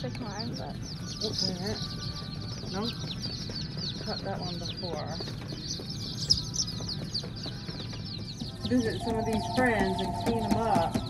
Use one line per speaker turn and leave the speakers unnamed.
to climb, but...
Wait a minute. No? We cut that one before. Visit some of these friends and clean them up.